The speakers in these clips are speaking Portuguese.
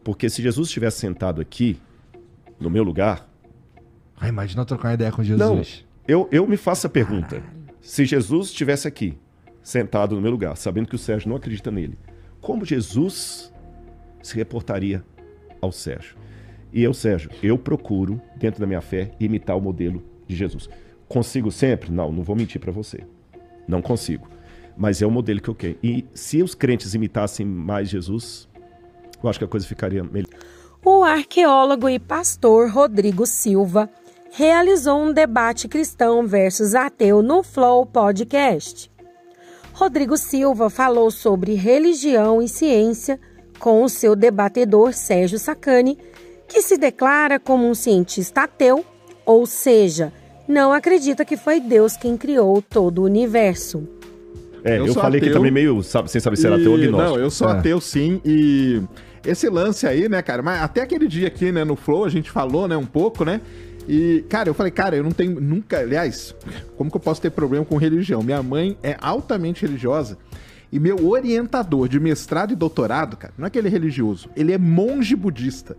Porque se Jesus estivesse sentado aqui, no meu lugar... Imagina eu trocar uma ideia com Jesus. Não, eu me faço a pergunta. Se Jesus estivesse aqui, sentado no meu lugar, sabendo que o Sérgio não acredita nele, como Jesus se reportaria ao Sérgio? E eu, Sérgio, eu procuro, dentro da minha fé, imitar o modelo de Jesus. Consigo sempre? Não vou mentir para você. Não consigo. Mas é o modelo que eu quero. E se os crentes imitassem mais Jesus, eu acho que a coisa ficaria melhor. O arqueólogo e pastor Rodrigo Silva realizou um debate cristão versus ateu no Flow Podcast. Rodrigo Silva falou sobre religião e ciência com o seu debatedor Sérgio Sacani, que se declara como um cientista ateu, ou seja, não acredita que foi Deus quem criou todo o universo. Eu falei ateu, que também meio sem saber se era ateu ou agnóstico. Não, eu sou ateu sim, e esse lance aí, né, cara, mas até aquele dia aqui, né, no Flow, a gente falou, né, um pouco, né, e, cara, eu falei, cara, eu não tenho nunca, aliás, como que eu posso ter problema com religião? Minha mãe é altamente religiosa e meu orientador de mestrado e doutorado, cara, não é que ele é religioso, ele é monge budista,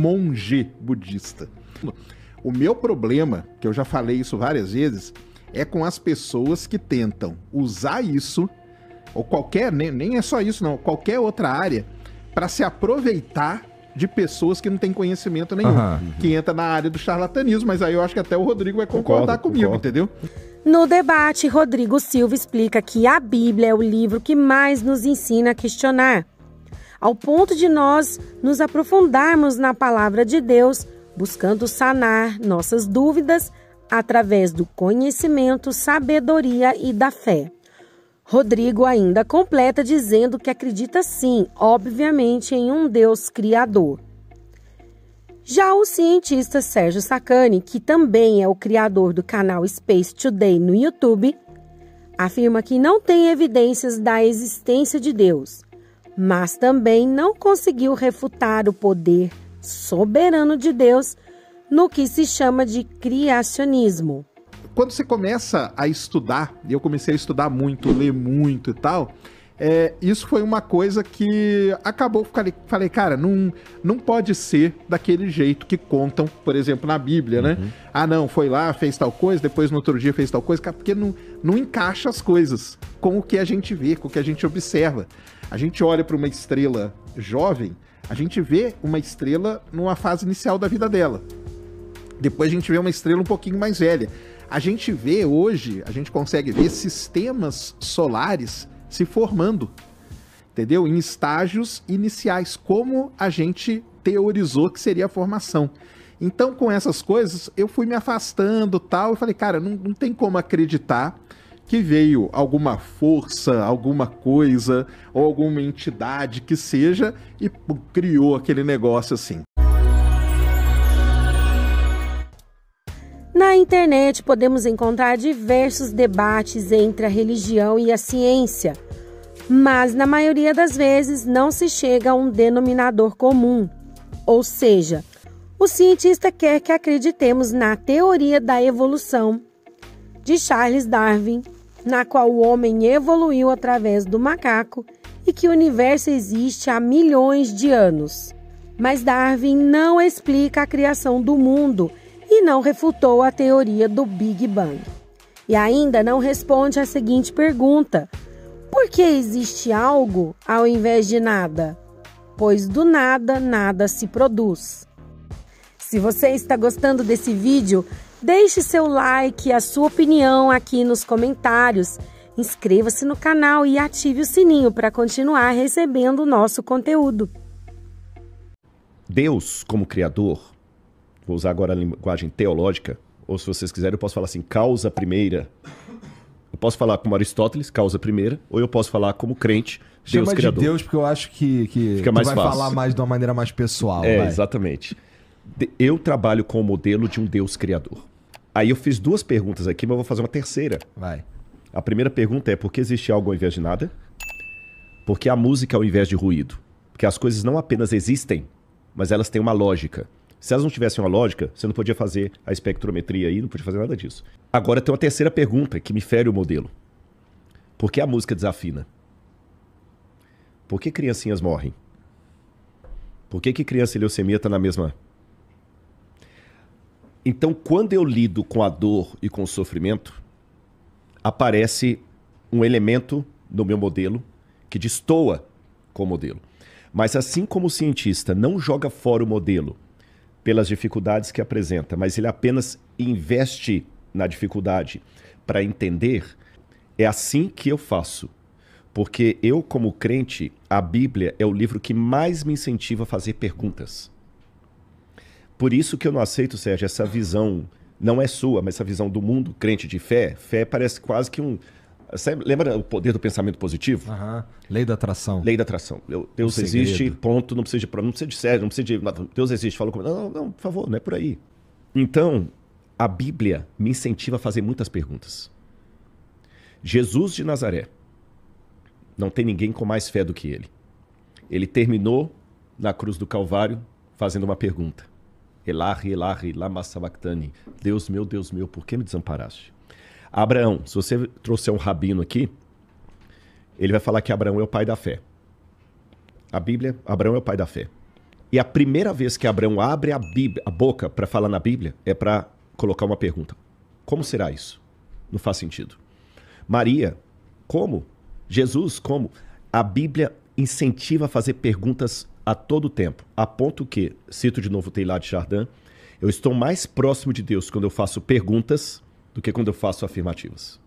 O meu problema, que eu já falei isso várias vezes, é com as pessoas que tentam usar isso, ou qualquer, nem é só isso não, qualquer outra área, para se aproveitar de pessoas que não têm conhecimento nenhum, que entra na área do charlatanismo, mas aí eu acho que até o Rodrigo vai concordar comigo, entendeu? No debate, Rodrigo Silva explica que a Bíblia é o livro que mais nos ensina a questionar, ao ponto de nós nos aprofundarmos na palavra de Deus, buscando sanar nossas dúvidas através do conhecimento, sabedoria e da fé. Rodrigo ainda completa dizendo que acredita sim, obviamente, em um Deus criador. Já o cientista Sérgio Sacani, que também é o criador do canal Space Today no YouTube, afirma que não tem evidências da existência de Deus, mas também não conseguiu refutar o poder soberano de Deus no que se chama de criacionismo. Quando você começa a estudar, e eu comecei a estudar muito, ler muito e tal, isso foi uma coisa que acabou, falei, cara, não pode ser daquele jeito que contam, por exemplo, na Bíblia, né? Ah, não, foi lá, fez tal coisa, depois no outro dia fez tal coisa, porque não encaixa as coisas com o que a gente vê, com o que a gente observa. A gente olha para uma estrela jovem, a gente vê uma estrela numa fase inicial da vida dela. Depois a gente vê uma estrela um pouquinho mais velha. A gente vê hoje, a gente consegue ver sistemas solares se formando, entendeu? Em estágios iniciais, como a gente teorizou que seria a formação. Então, com essas coisas, eu fui me afastando tal, e falei, cara, não tem como acreditar que veio alguma força, alguma coisa, ou alguma entidade que seja, e criou aquele negócio assim. Na internet podemos encontrar diversos debates entre a religião e a ciência, mas na maioria das vezes não se chega a um denominador comum. Ou seja, o cientista quer que acreditemos na teoria da evolução de Charles Darwin, na qual o homem evoluiu através do macaco e que o universo existe há milhões de anos. Mas Darwin não explica a criação do mundo e não refutou a teoria do Big Bang. E ainda não responde a seguinte pergunta: por que existe algo ao invés de nada? Pois do nada, nada se produz. Se você está gostando desse vídeo, deixe seu like e a sua opinião aqui nos comentários. Inscreva-se no canal e ative o sininho para continuar recebendo o nosso conteúdo. Deus, como criador, vou usar agora a linguagem teológica, ou se vocês quiserem eu posso falar assim, causa primeira. Eu posso falar como Aristóteles, causa primeira, ou eu posso falar como crente, Deus Chama criador. de Deus porque eu acho que fica mais tu vai fácil. Falar mais de uma maneira mais pessoal. É, vai. exatamente. Eu trabalho com o modelo de um Deus criador. Aí eu fiz duas perguntas aqui, mas eu vou fazer uma terceira. Vai. A primeira pergunta é, por que existe algo ao invés de nada? Porque a música ao invés de ruído. Porque as coisas não apenas existem, mas elas têm uma lógica. Se elas não tivessem uma lógica, você não podia fazer a espectrometria aí, não podia fazer nada disso. Agora tem uma terceira pergunta que me fere o modelo. Por que a música desafina? Por que criancinhas morrem? Por que criança e leucemia estão na mesma... Então, quando eu lido com a dor e com o sofrimento, aparece um elemento no meu modelo que destoa com o modelo. Mas assim como o cientista não joga fora o modelo pelas dificuldades que apresenta, mas ele apenas investe na dificuldade para entender, é assim que eu faço. Porque eu, como crente, a Bíblia é o livro que mais me incentiva a fazer perguntas. Por isso que eu não aceito, Sérgio, essa visão, não é sua, mas essa visão do mundo crente de fé. Fé parece quase que um... Você lembra o poder do pensamento positivo? Lei da atração. Lei da atração. Deus existe, ponto, não precisa de Sérgio, não precisa de... Deus existe, falou comigo. Não, por favor, não é por aí. Então, a Bíblia me incentiva a fazer muitas perguntas. Jesus de Nazaré, não tem ninguém com mais fé do que ele. Ele terminou na cruz do Calvário fazendo uma pergunta. Elahi, Elahi, lama sabachthani. Deus meu, por que me desamparaste? Abraão, se você trouxer um rabino aqui, ele vai falar que Abraão é o pai da fé. A Bíblia, Abraão é o pai da fé. E a primeira vez que Abraão abre a boca para falar na Bíblia é para colocar uma pergunta. Como será isso? Não faz sentido. Maria, como? Jesus, como? A Bíblia incentiva a fazer perguntas a todo tempo, a ponto que, cito de novo Teilhard de Chardin, eu estou mais próximo de Deus quando eu faço perguntas do que quando eu faço afirmativas.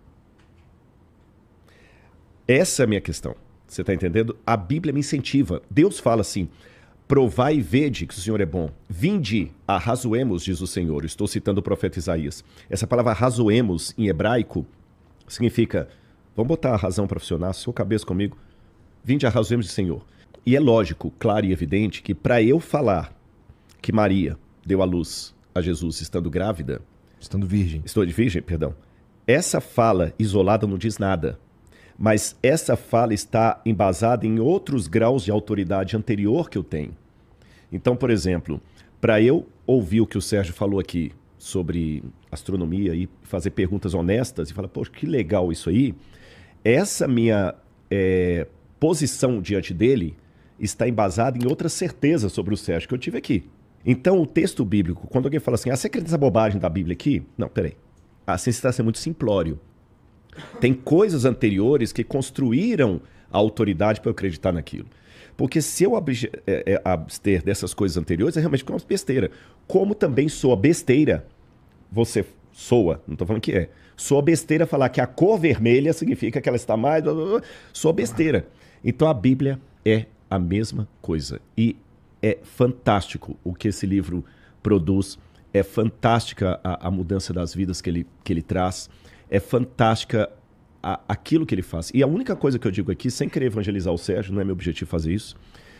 Essa é a minha questão. Você está entendendo? A Bíblia me incentiva. Deus fala assim, provai e vede que o Senhor é bom. Vinde, arrazoemos, diz o Senhor. Estou citando o profeta Isaías. Essa palavra arrazoemos em hebraico significa, vamos botar a razão para funcionar, sua cabeça comigo. Vinde, arrazoemos, diz o Senhor. E é lógico, claro e evidente que para eu falar que Maria deu à luz a Jesus estando grávida... Estando virgem. Estou de virgem, perdão. Essa fala isolada não diz nada. Mas essa fala está embasada em outros graus de autoridade anterior que eu tenho. Então, por exemplo, para eu ouvir o que o Sérgio falou aqui sobre astronomia e fazer perguntas honestas e falar, poxa, que legal isso aí, essa minha posição diante dele está embasada em outras certezas sobre o Sérgio que eu tive aqui. Então, o texto bíblico, quando alguém fala assim, você acredita nessa bobagem da Bíblia aqui? Não, peraí. Assim está sendo muito simplório. Tem coisas anteriores que construíram a autoridade para eu acreditar naquilo. Porque se eu abster dessas coisas anteriores, é realmente uma besteira. Como também soa besteira, você soa, não estou falando que é, soa besteira falar que a cor vermelha significa que ela está mais... Soa besteira. Então, a Bíblia é a mesma coisa. E é fantástico o que esse livro produz, é fantástica a mudança das vidas que ele traz, é fantástica aquilo que ele faz. E a única coisa que eu digo aqui, sem querer evangelizar o Sérgio, não é meu objetivo fazer isso,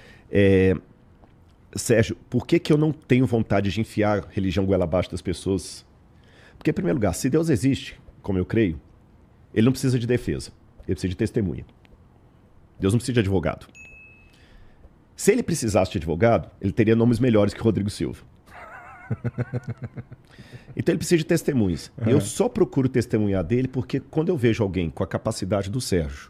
Sérgio, por que eu não tenho vontade de enfiar religião goela abaixo das pessoas? Porque, em primeiro lugar, se Deus existe, como eu creio, ele não precisa de defesa, ele precisa de testemunha. Deus não precisa de advogado. Se ele precisasse de advogado, ele teria nomes melhores que Rodrigo Silva. Então ele precisa de testemunhas. Eu só procuro testemunhar dele porque quando eu vejo alguém com a capacidade do Sérgio,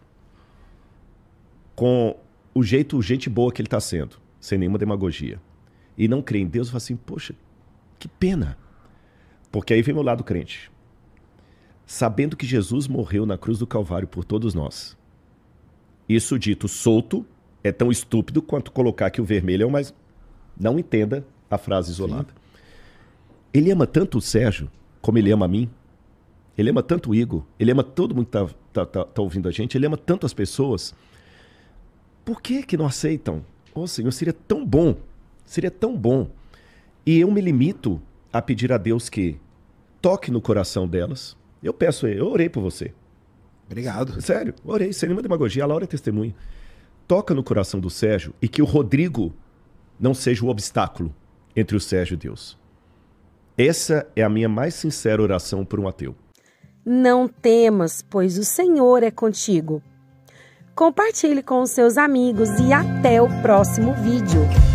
com o gente boa que ele está sendo, sem nenhuma demagogia, e não crê em Deus, eu falo assim, poxa, que pena. Porque aí vem meu lado crente. Sabendo que Jesus morreu na cruz do Calvário por todos nós. Isso dito solto, é tão estúpido quanto colocar que o vermelho é o mais... Não entenda a frase isolada. Sim. Ele ama tanto o Sérgio, como ele ama a mim. Ele ama tanto o Igor. Ele ama todo mundo que tá ouvindo a gente. Ele ama tanto as pessoas. Por que não aceitam? Oh, Senhor, seria tão bom. Seria tão bom. E eu me limito a pedir a Deus que toque no coração delas. Eu peço, eu orei por você. Obrigado. Sério, orei, sem nenhuma demagogia. A Laura é testemunha. Toca no coração do Sérgio e que o Rodrigo não seja o obstáculo entre o Sérgio e Deus. Essa é a minha mais sincera oração por um ateu. Não temas, pois o Senhor é contigo. Compartilhe com os seus amigos e até o próximo vídeo.